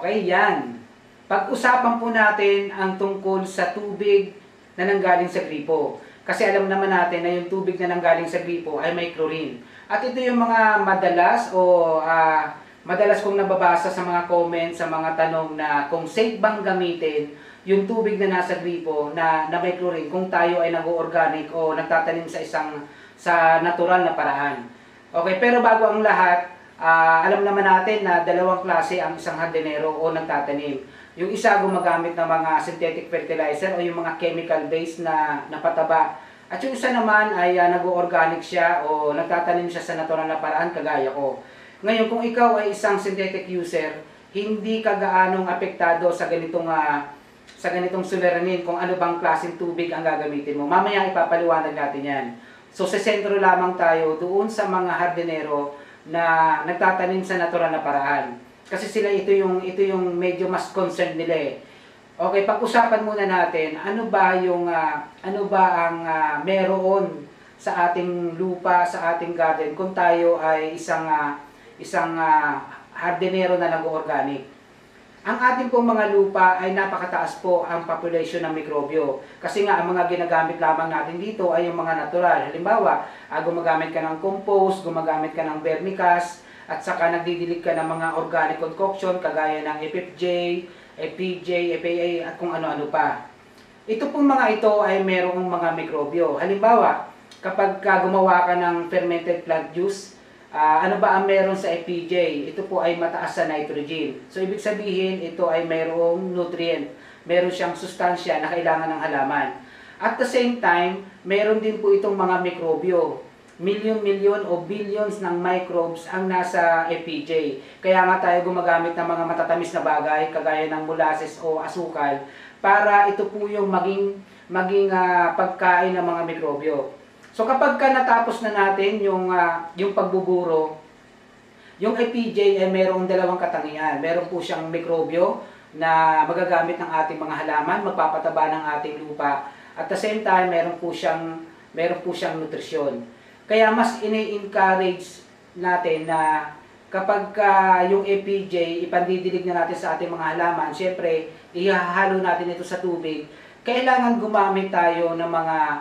Okay, yan. Pag-usapan po natin ang tungkol sa tubig na nanggaling sa gripo. Kasi alam naman natin na yung tubig na nanggaling sa gripo ay may chlorine. At ito yung mga madalas kong nababasa sa mga comments, sa mga tanong na kung safe bang gamitin yung tubig na nasa gripo na may chlorine kung tayo ay nag-organic o nagtatanim sa natural na paraan. Okay, pero bago ang lahat, alam naman natin na dalawang klase ang isang hardinero o nagtatanim. Yung isa gumagamit ng mga synthetic fertilizer o yung mga chemical-based na pataba. At yung isa naman ay nag-organic siya o nagtatanim siya sa natural na paraan kagaya ko. Ngayon, kung ikaw ay isang synthetic user, hindi ka gaanong apektado sa ganitong suliranin kung ano bang klaseng tubig ang gagamitin mo. Mamaya ipapaliwanag natin yan. So, sa sentro lamang tayo doon sa mga hardinero na nagtatanim sa natural na paraan. Kasi sila ito yung medyo mas concerned nila eh. Okay, pag-usapan muna natin ano ba ang meron sa ating lupa, sa ating garden kung tayo ay isang hardinero na nag-organic. Ang ating pong mga lupa ay napakataas po ang population ng mikrobyo. Kasi nga, ang mga ginagamit lamang natin dito ay yung mga natural. Halimbawa, gumagamit ka ng compost, gumagamit ka ng vermicast, at saka nagdidilig ka ng mga organic concoction kagaya ng FFJ, FPJ, FAA, at kung ano-ano pa. Ito pong mga ito ay merong mga mikrobyo. Halimbawa, kapag gumawa ka ng fermented plant juice, ano ba ang meron sa FPJ? Ito po ay mataas sa nitrogen. So, ibig sabihin, ito ay mayroong nutrient. Meron siyang sustansya na kailangan ng halaman. At the same time, meron din po itong mga mikrobyo. Milyon o billions ng microbes ang nasa FPJ. Kaya nga tayo gumagamit ng mga matatamis na bagay, kagaya ng molasses o asukal, para ito po yung maging pagkain ng mga mikrobyo. So kapag natapos na natin yung pagbuburo, yung FPJ ay mayroong dalawang katangian. Meron po siyang mikrobyo na magagamit ng ating mga halaman, magpapataba ng ating lupa. At the same time, meron po siyang nutrisyon. Kaya mas ini-encourage natin na kapag yung FPJ, ipandidilig na natin sa ating mga halaman, syempre, ihahalo natin ito sa tubig. Kailangan gumamit tayo ng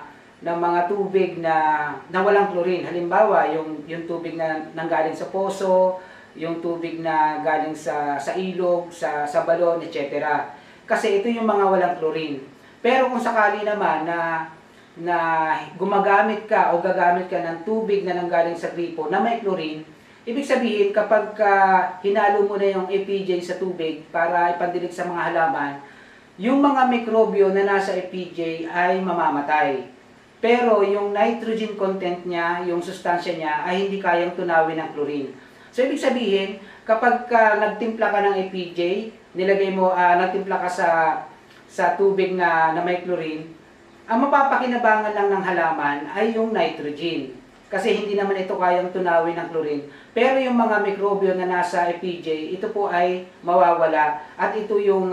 mga tubig na walang chlorine. Halimbawa, yung tubig na nanggaling sa poso, yung tubig na galing sa ilog, sa balon, etc. Kasi ito yung mga walang chlorine. Pero kung sakali naman na gumagamit ka o gagamit ka ng tubig na nanggaling sa gripo na may chlorine, ibig sabihin kapag hinalo mo na yung FPJ sa tubig para ipandilig sa mga halaman, yung mga mikrobyo na nasa FPJ ay mamamatay. Pero yung nitrogen content niya, yung sustansya niya, ay hindi kayang tunawin ng chlorine. So, ibig sabihin, kapag nagtimpla ka ng FPJ, nagtimpla ka sa tubig na may chlorine, ang mapapakinabangan lang ng halaman ay yung nitrogen. Kasi hindi naman ito kayang tunawin ng chlorine. Pero yung mga mikrobyo na nasa FPJ, ito po ay mawawala. At ito yung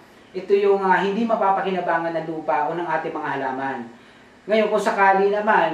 hindi mapapakinabangan ng lupa o ng ating mga halaman. Ngayon, kung sakali naman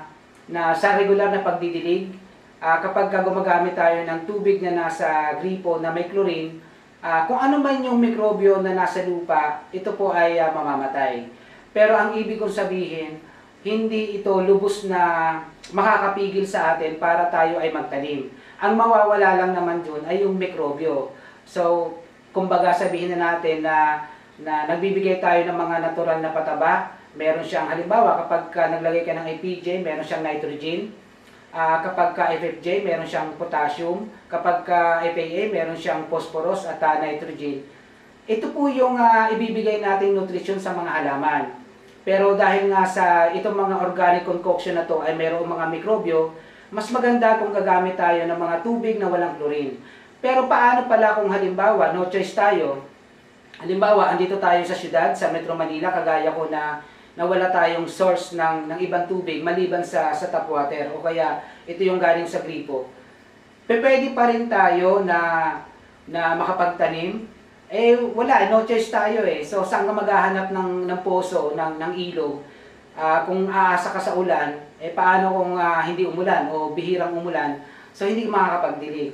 na sa regular na pagdidilig, kapag gumagamit tayo ng tubig na nasa gripo na may chlorine, kung ano man yung mikrobyo na nasa lupa, ito po ay mamamatay. Pero ang ibig kong sabihin, hindi ito lubos na makakapigil sa atin para tayo ay magtanim. Ang mawawala lang naman dun ay yung mikrobyo. So, kumbaga sabihin na natin na nagbibigay tayo ng mga natural na pataba. Meron siyang, halimbawa, kapag naglagay ka ng FPJ, meron siyang nitrogen. Kapag FFJ, meron siyang potassium. Kapag FAA, meron siyang phosphorus at nitrogen. Ito po yung ibibigay nating nutrition sa mga halaman. Pero dahil nga sa itong mga organic concoction na to ay mayroong mga mikrobyo, mas maganda kung gagamit tayo ng mga tubig na walang chlorine. Pero paano pala kung halimbawa, no choice tayo? Halimbawa, andito tayo sa syudad, sa Metro Manila, kagaya ko na wala tayong source ng ibang tubig maliban sa tap water o kaya ito yung galing sa gripo. Pwede pa rin tayo na makapagtanim. Wala, no choice tayo eh. So, saan ka maghahanap ng poso, ng ilog? Kung aasa ka sa ulan, paano kung hindi umulan o bihirang umulan? So, hindi ka makakapagdilig.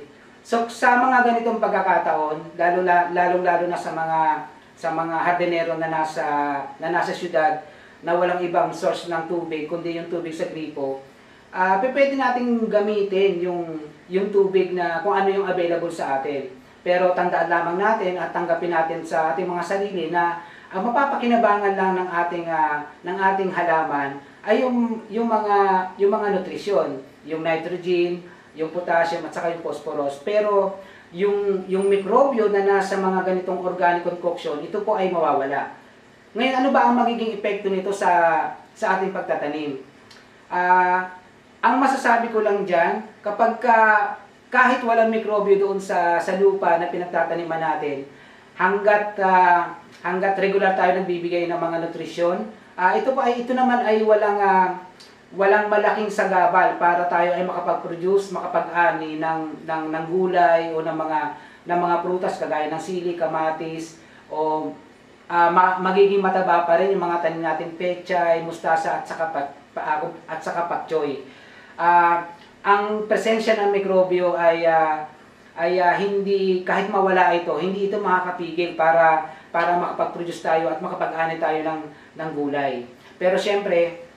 So sa mga ganitong pagkakataon, lalo na sa mga hardinero na nasa syudad na walang ibang source ng tubig kundi yung tubig sa gripo, pwede nating gamitin yung tubig na kung ano yung available sa atin. Pero tandaan lamang natin at tanggapin natin sa ating mga sarili na ang mapapakinabangan lang ng ating halaman ay yung mga nutrisyon, yung nitrogen, yung potassium at saka yung phosphorus. Pero yung mikrobyo na nasa mga ganitong organic concoction, ito po ay mawawala. Ngayon, ano ba ang magiging epekto nito sa ating pagtatanim? Ang masasabi ko lang dyan, kahit walang mikrobyo doon sa lupa na pinagtataniman natin, hanggat regular tayo nagbibigay ng mga nutrisyon, ito naman ay walang malaking sagabal para tayo ay makapag-produce, makapag-ani ng gulay o ng mga prutas kagaya ng sili, kamatis, o magiging mataba pa rin yung mga tanim natin pechay, mustasa at saka pakchoy. Ang presensya ng mikrobyo ay hindi, kahit mawala ito, hindi ito makakapigil para makapag-produce tayo at makapag-ani tayo ng gulay. Pero siyempre,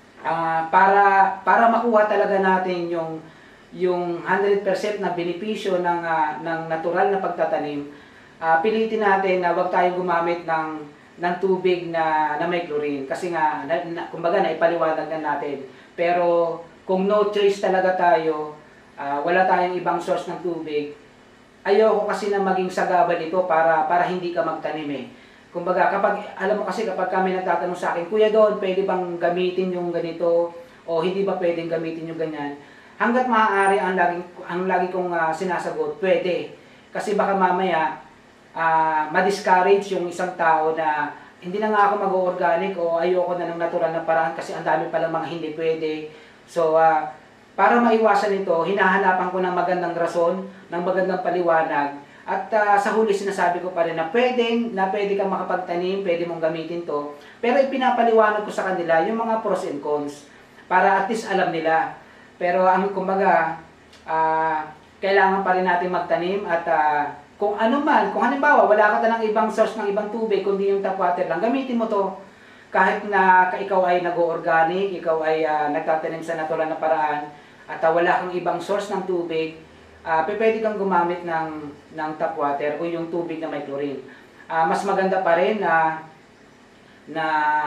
para makuha talaga natin yung 100% na benepisyo ng natural na pagtatanim, pilitin natin na huwag tayong gumamit ng tubig na may chlorine. Kasi nga, kumbaga naipaliwanag na natin. Pero kung no choice talaga tayo, wala tayong ibang source ng tubig, ayoko kasi na maging sagabal ito para hindi ka magtanim eh. Kumbaga, alam mo kasi kapag kami nagtatanong sa akin, Kuya Don, pwede bang gamitin yung ganito o hindi ba pwedeng gamitin yung ganyan? Hanggat maaari ang lagi kong sinasagot, pwede. Kasi baka mamaya ma-discourage yung isang tao na hindi na nga ako mag-organic o ayoko na ng natural na paraan kasi ang dami palang mga hindi pwede. So, para maiwasan ito, hinahanapan ko ng magandang rason, ng magandang paliwanag. At sa huli sinasabi ko pa rin na pwede kang makapagtanim, pwede mong gamitin to. Pero ipinapaliwanag ko sa kanila yung mga pros and cons para at least alam nila. Pero kumbaga, kailangan pa rin natin magtanim at kung halimbawa wala ka ng ibang source ng ibang tubig kundi yung tap water lang, gamitin mo to. Kahit na ikaw ay nag-organic, ikaw ay nagtatanim sa natural na paraan at wala kang ibang source ng tubig, pwede kang gumamit ng tap water o yung tubig na may chlorine. Mas maganda pa rin na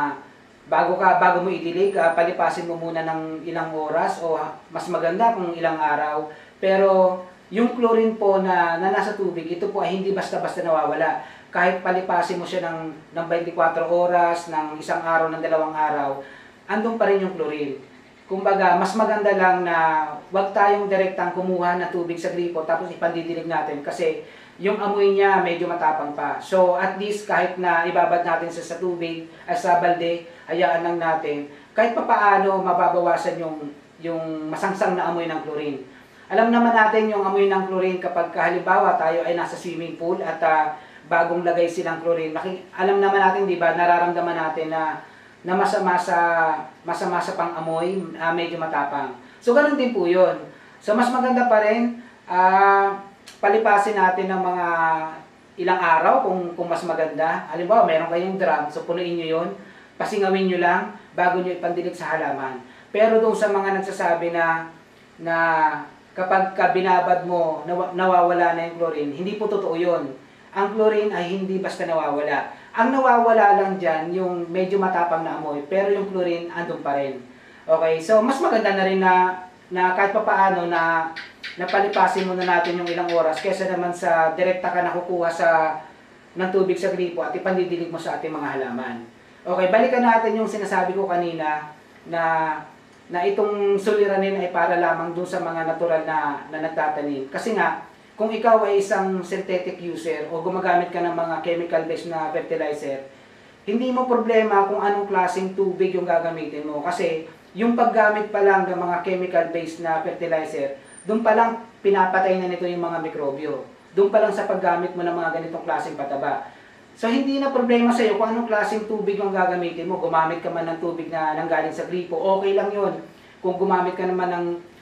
bago mo idilig, palipasin mo muna ng ilang oras o mas maganda kung ilang araw. Pero yung chlorine po na nasa tubig, ito po ay hindi basta-basta nawawala. Kahit palipasin mo siya ng 24 oras, ng isang araw, ng 2 araw, andun pa rin yung chlorine. Kumbaga, mas maganda lang na wag tayong direktang kumuha ng tubig sa gripo tapos ipandidilig natin kasi yung amoy niya medyo matapang pa. So, at least kahit na ibabad natin sa tubig, sa balde, hayaan lang natin, kahit papaano mababawasan yung masangsang na amoy ng chlorine. Alam naman natin yung amoy ng chlorine kapag halimbawa tayo ay nasa swimming pool at bagong lagay silang chlorine. Alam naman natin, di ba, nararamdaman natin na masama sa pang-amoy, medyo matapang. So, ganun din po yun. So, mas maganda pa rin, palipasin natin ng mga ilang araw kung mas maganda. Halimbawa, meron kayong drum, so punuin nyo yun, pasingawin nyo lang bago nyo ipandilig sa halaman. Pero doon sa mga nagsasabi na kapag binabad mo, nawawala na yung chlorine, hindi po totoo yun. Ang chlorine ay hindi basta nawawala. Ang nawawala lang dyan, yung medyo matapang na amoy, pero yung chlorine andun pa rin. Okay, so mas maganda na rin na kahit pa paano na palipasin muna natin yung ilang oras kaysa naman sa direkta ka nakukuha ng tubig sa gripo at ipandidilig mo sa ating mga halaman. Okay, balikan natin yung sinasabi ko kanina na itong suliranin ay para lamang dun sa mga natural na nagtatanim. Kasi nga, kung ikaw ay isang synthetic user o gumagamit ka ng mga chemical-based na fertilizer, hindi mo problema kung anong klaseng tubig yung gagamitin mo. Kasi yung paggamit pa lang ng mga chemical-based na fertilizer, doon pa lang pinapatay na nito yung mga mikrobyo. Doon pa lang sa paggamit mo ng mga ganitong klaseng pataba. So hindi na problema sa iyo kung anong klaseng tubig yung gagamitin mo. Gumamit ka man ng tubig na nanggaling sa gripo, okay lang yun. Kung gumamit ka naman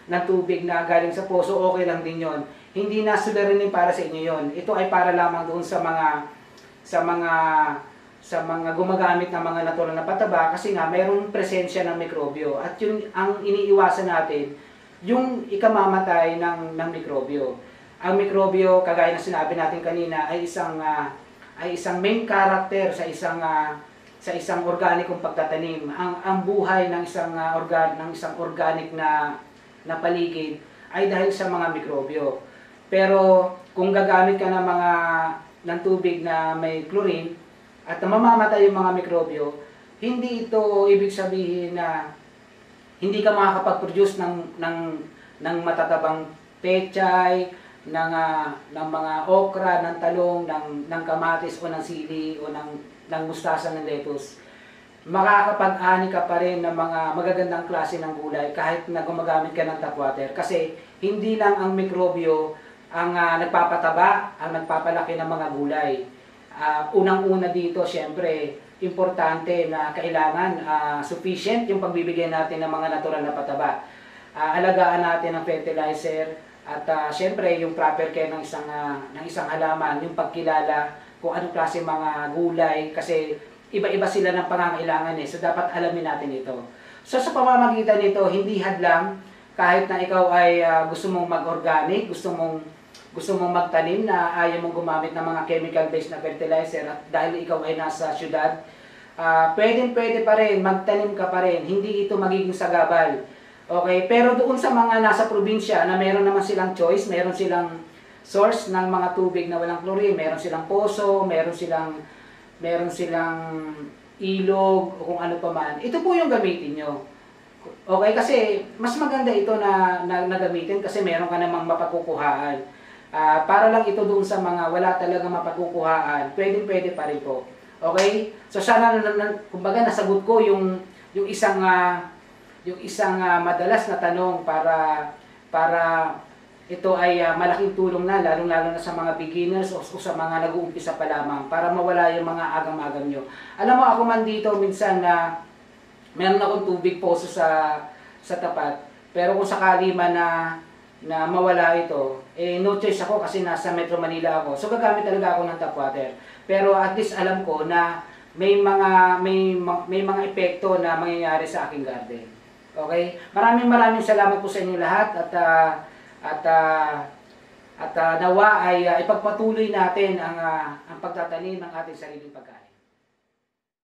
ng tubig na galing sa poso, okay lang din yon. Hindi na suliranin para sa inyo yon. Ito ay para lamang doon sa sa mga sa mga gumagamit ng mga natural na pataba kasi nga mayroong presensya ng mikrobyo at yun ang iniiwasan natin, yung ikamamatay ng mikrobyo. Ang mikrobyo, kagaya ng sinabi natin kanina, ay isang main character sa isang organikong pagtatanim. Ang buhay ng isang organic na paligid ay dahil sa mga mikrobyo. Pero kung gagamit ka ng tubig na may chlorine at mamamatay yung mga mikrobyo, hindi ito ibig sabihin na hindi ka makakapag-produce ng matatabang pechay, ng mga okra, ng talong, ng kamatis o ng sili o ng mustasa, ng lettuce. Makakapag-ani ka pa rin ng mga magagandang klase ng gulay kahit na gumagamit ka ng tap water. Kasi hindi lang ang mikrobyo ang nagpapataba, ang nagpapalaki ng mga gulay. Unang-una dito, syempre, importante na kailangan sufficient yung pagbibigay natin ng mga natural na pataba. Alagaan natin ang fertilizer at syempre yung proper care ng isang halaman, yung pagkilala kung anong klase mga gulay kasi iba-iba sila ng pangangailangan so dapat alamin natin ito. So sa pamamagitan nito, hindi hadlang kahit na ikaw ay gusto mong mag-organic, gusto mong magtanim na ayaw mong gumamit ng mga chemical-based na fertilizer at dahil ikaw ay nasa syudad, pwede pa rin, magtanim ka pa rin, hindi ito magiging sagabal. Okay, pero doon sa mga nasa probinsya na meron naman silang choice, meron silang source ng mga tubig na walang chlorine, meron silang poso, meron silang ilog o kung ano pa man. Ito po yung gamitin nyo. Okay, kasi mas maganda ito na gamitin kasi meron ka namang mapagkukuhaan. Para lang ito doon sa mga wala talaga mapagkukuhaan, pwede pa rin po. Okay? So sana kumbaga nasagot ko yung isang madalas na tanong para ito ay malaking tulong na lalo na sa mga beginners o sa mga nag-uumpisa pa lamang para mawala yung mga agam-agam nyo. Alam mo, ako man dito minsan na meron akong tubig poso sa tapat, pero kung sakali man na mawala ito, no choice ako kasi nasa Metro Manila ako. So gagamit talaga ako ng tap water. Pero at least alam ko na may mga epekto na mangyayari sa aking garden. Okay? Maraming salamat po sa inyo lahat at nawa ay ipagpatuloy natin ang pagtatanim ng ating sariling pagkain.